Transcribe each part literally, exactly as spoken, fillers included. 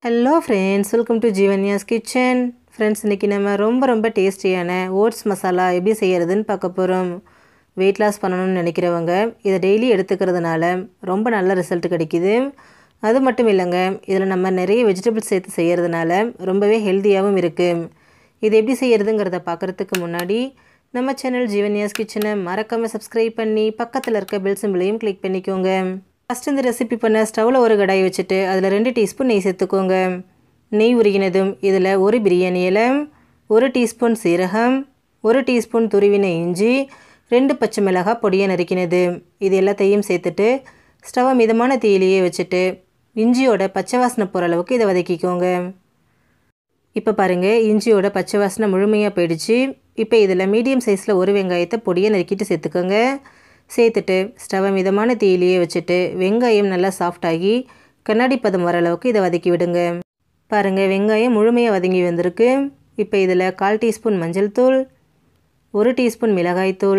Hello friends, welcome to Jeevanya's Kitchen. Friends, இன்னைக்கு நம்ம ரொம்ப ரொம்ப டேஸ்டியான ஓட்ஸ் மசாலா எப்படி செய்யறதுன்னு பார்க்க போறோம். weight loss பண்ணணும்னு நினைக்கிறவங்க இத டெய்லி எடுத்துக்கிறதுனால ரொம்ப நல்ல ரிசல்ட் கிடைக்குது. அது மட்டும் இல்லங்க, இதல நம்ம நிறைய வெஜிடபிள்ஸ் சேர்த்து செய்யறதுனால ரொம்பவே ஹெல்தியாவும் இருக்கு. இது எப்படி செய்யறதுங்கறத பார்க்கிறதுக்கு முன்னாடி நம்ம சேனல் ஜீவன்யாஸ் கிச்சனை மறக்காம சப்ஸ்கிரைப் பண்ணி பக்கத்துல இருக்க பெல் சிம்பலையும் கிளிக் பண்ணிக்கோங்க. ஃபர்ஸ்ட் இந்த ரெசிபி பண்ண ஸ்டவ்ல ஒரு கடாய் வச்சிட்டு அதுல ரெண்டு டீஸ்பூன் நெய் சேர்த்துக்கோங்க. நெய் உருகினதும் இதுல ஒரு பிரியாணி இலை, ஒரு டீஸ்பூன் சீரகம், ஒரு டீஸ்பூன் துருவின இஞ்சி, ரெண்டு பச்சை மிளகாய் பொடியா நறுக்கினது இது எல்லாத்தையும் சேர்த்துட்டு ஸ்டவ் மிதமான தீயிலேயே வச்சிட்டு இஞ்சியோட பச்சை வாசனை போற அளவுக்கு இத வதக்கிக்கோங்க. இப்போ பாருங்க, இஞ்சியோட பச்சை வாசனை முழுமையா போயிடுச்சு. இப்போ இதல மீடியம் சைஸ்ல ஒரு வெங்காயத்தை பொடியா நறுக்கிட்டு சேர்த்துக்கோங்க. சேர்த்துட்டு ஸ்டவ் மிதமான தீயிலேயே வச்சிட்டு வெங்காயம் நல்லா சாஃப்ட் ஆகி கண்ணாடி பதம் வர அளவுக்கு இத வதக்கி விடுங்க. பாருங்க, வெங்காயம் முழுமையா வதங்கி வந்திருக்கு. இப்போ இதல கால் டீஸ்பூன் மஞ்சள் தூள், ஒரு டீஸ்பூன் மிளகாய் தூள்,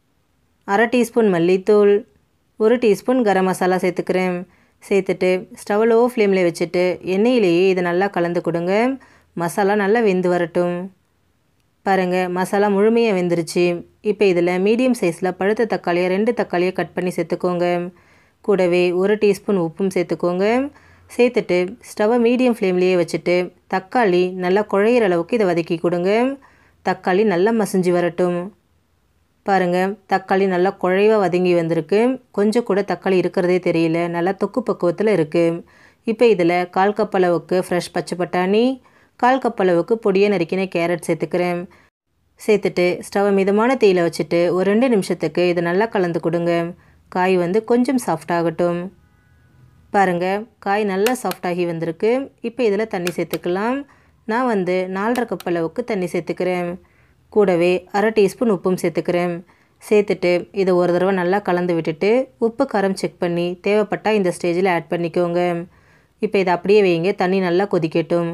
அரை டீஸ்பூன் மல்லித்தூள், ஒரு டீஸ்பூன் கரம் மசாலா சேர்த்துக்கிறேன். சேர்த்துட்டு ஸ்டவ் லோ ஃப்ளேம்ல வச்சிட்டு எண்ணெயிலேயே இத நல்லா கலந்து கொடுங்க. மசாலா நல்லா வெந்து வரட்டும். பாருங்க, மசாலா முழுமையா வெந்துருச்சு. இப்போ இதல மீடியம் சைஸ்ல பழுத்த தக்காளியை ரெண்டு தக்காளியை கட் பண்ணி சேர்த்துக்கோங்க. கூடவே ஒரு டீஸ்பூன் உப்பும் சேர்த்துக்கோங்க. சேர்த்துட்டு ஸ்டவ் மீடியம் ஃப்ளேம்லயே வச்சிட்டு தக்காளி நல்லா குழையிற அளவுக்கு இத வதக்கி கொடுங்க. தக்காளி நல்லா மசிஞ்சு வரட்டும். பாருங்க, தக்காளி நல்லா குழைவா வதங்கி வந்திருக்கு. கொஞ்சம் கூட தக்காளி இருக்குறதே தெரியல. நல்லா தொக்கு பக்குவத்துல இருக்கு. இப்போ இதல கால் கப் அளவுக்கு ஃப்ரெஷ் பச்சை பட்டாணி, கால் கப் அளவுக்கு பொடியா நறுக்கின கேரட் சேர்த்துக்கிறேன். சேர்த்துட்டு ஸ்டவ் மிதமான தீயில வச்சிட்டு ஒரு ரெண்டு நிமிஷத்துக்கு இத நல்லா கலந்து கொடுங்க. காய் வந்து கொஞ்சம் சாஃப்ட் ஆகட்டும். பாருங்க, காய் நல்லா சாஃப்ட் ஆகி வந்திருக்கு. இப்போ இதல தண்ணி சேர்த்துக்கலாம். நான் வந்து நாலரை கப் அளவுக்கு தண்ணி சேர்த்துக்கிறேன். கூடவே அரை டீஸ்பூன் உப்பும் சேர்த்துக்கிறேன். சேர்த்துட்டு இத ஒரு தடவை நல்லா கலந்து விட்டுட்டு உப்பு காரம் செக் பண்ணி தேவைப்பட்டா இந்த ஸ்டேஜில் ஆட் பண்ணிக்கோங்க. இப்போ இத அப்படியே வைங்க, தண்ணி நல்லா கொதிக்கட்டும்.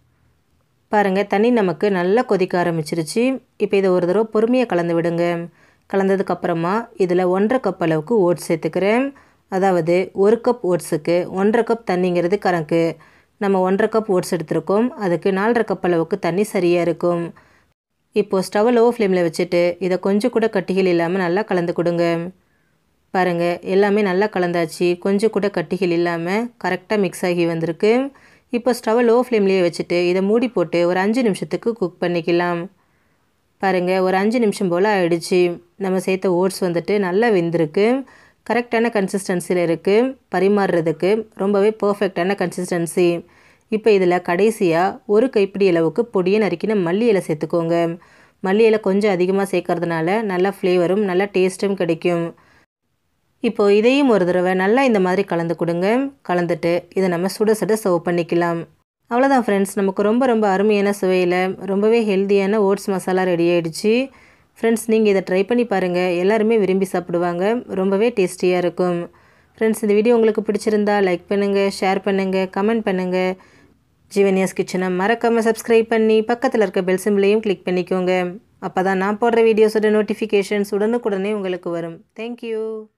பாருங்க, தண்ணி நமக்கு நல்லா கொதிக்க ஆரம்பிச்சிருச்சு. இப்போ இத ஒரு தடவை பொறுமையா கலந்து விடுங்க. கலந்ததுக்கு அப்புறமா இதுல ஒன்றரை கப் அளவுக்கு ஓட்ஸ் சேர்த்துக்கிறேன். அதாவது ஒரு கப் ஓட்ஸுக்கு ஒன்றரை கப் தண்ணிங்கிறது கணக்கு. நம்ம ஒன்றரை கப் ஓட்ஸ் எடுத்துருக்கோம். அதுக்கு நாலரை கப் அளவுக்கு தண்ணி சரியா இருக்கும். இப்போ ஸ்டவ் லோ ஃப்ளேம்ல வச்சிட்டு இத கொஞ்சம் கூட கட்டிகள் இல்லாம நல்லா கலந்து கொடுங்க. பாருங்க, எல்லாமே நல்லா கலந்தாச்சு. கொஞ்சம் கூட கட்டிகள் இல்லாம கரெக்டா மிக்ஸ் ஆகி வந்திருக்கு. இப்போ ஸ்டவ் லோ ஃப்ளேம்லயே வச்சிட்டு இத மூடி போட்டு ஒரு அஞ்சு நிமிஷத்துக்கு குக் பண்ணிக்கலாம். பாருங்க, ஒரு அஞ்சு நிமிஷம் போல ஆயிடுச்சு. நம்ம சேர்த்த ஓட்ஸ் வந்துட்டு நல்லா வெந்திருக்கு. கரெக்டான கன்சிஸ்டன்சில இருக்கு. பரிமாறுறதுக்கு ரொம்பவே பெர்ஃபெக்ட்டான கன்சிஸ்டன்சி. இப்போ இதல கடைசியா ஒரு கைப்பிடி அளவுக்கு பொடியா நறுக்கின மல்லி இலை சேர்த்துக்கோங்க. மல்லி இலை கொஞ்சம் அதிகமா சேர்க்கறதுனால நல்ல ஃப்ளேவரும் நல்ல டேஸ்டும் கிடைக்கும். இப்போ இதையும் ஒரு தடவை நல்லா இந்த மாதிரி கலந்து கொடுங்க. கலந்துட்டு இத நம்ம சுட சுட சர்வ் பண்ணிக்கலாம். அவ்வளவுதான் ஃப்ரெண்ட்ஸ், நமக்கு ரொம்ப ரொம்ப அருமையான சுவையில ரொம்பவே ஹெல்தியான ஓட்ஸ் மசாலா ரெடி ஆயிடுச்சு. ஃப்ரெண்ட்ஸ், நீங்க இத ட்ரை பண்ணி பாருங்க. எல்லாரும் விரும்பி சாப்பிடுவாங்க. ரொம்பவே டேஸ்டியா இருக்கும். ஃப்ரெண்ட்ஸ், இந்த வீடியோ உங்களுக்கு பிடிச்சிருந்தா லைக் பண்ணுங்க, ஷேர் பண்ணுங்க, கமெண்ட் பண்ணுங்க. ஜீவன்யாஸ் கிச்சனை மறக்காம சப்ஸ்கிரைப் பண்ணி பக்கத்துல இருக்க பெல் சிம்பலையும் கிளிக் பண்ணிக்கோங்க. அப்பதான் நான் போடுற வீடியோஸோட நோட்டிஃபிகேஷன்ஸ் உடனுக்குடனே உங்களுக்கு வரும். Thank you.